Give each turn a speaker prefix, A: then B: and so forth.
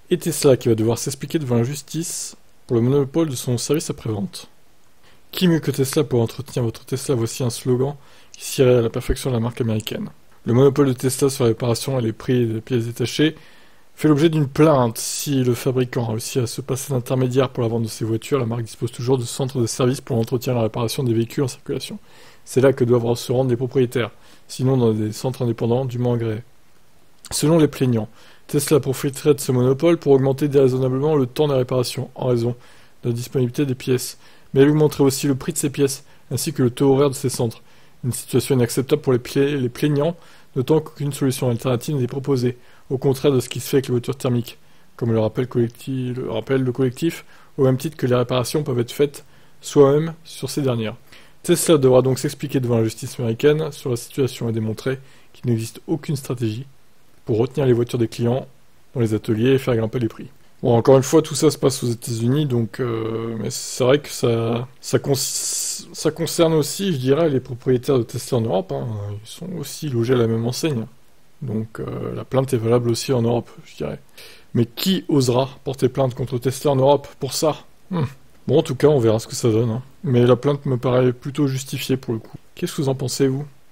A: Et Tesla qui va devoir s'expliquer devant la justice pour le monopole de son service après-vente. Qui mieux que Tesla pour entretenir votre Tesla? Voici un slogan qui sied à la perfection de la marque américaine. Le monopole de Tesla sur la réparation et les prix des pièces détachées fait l'objet d'une plainte. Si le fabricant réussit à se passer d'intermédiaire pour la vente de ses voitures, la marque dispose toujours de centres de service pour l'entretien et la réparation des véhicules en circulation. C'est là que doivent se rendre les propriétaires, sinon dans des centres indépendants dûment agréés. Selon les plaignants, Tesla profiterait de ce monopole pour augmenter déraisonnablement le temps des réparations, en raison de la disponibilité des pièces, mais elle augmenterait aussi le prix de ces pièces, ainsi que le taux horaire de ces centres. Une situation inacceptable pour les plaignants, d'autant qu'aucune solution alternative n'est proposée, au contraire de ce qui se fait avec les voitures thermiques, comme le rappelle le collectif, au même titre que les réparations peuvent être faites soi-même sur ces dernières. Tesla devra donc s'expliquer devant la justice américaine sur la situation et démontrer qu'il n'existe aucune stratégie pour retenir les voitures des clients dans les ateliers et faire grimper les prix. Bon, encore une fois, tout ça se passe aux États-Unis, donc, mais c'est vrai que ça concerne aussi, je dirais, les propriétaires de Tesla en Europe. Hein. Ils sont aussi logés à la même enseigne. Donc, la plainte est valable aussi en Europe, je dirais. Mais qui osera porter plainte contre Tesla en Europe pour ça? Bon, en tout cas, on verra ce que ça donne. Hein. Mais la plainte me paraît plutôt justifiée pour le coup. Qu'est-ce que vous en pensez, vous?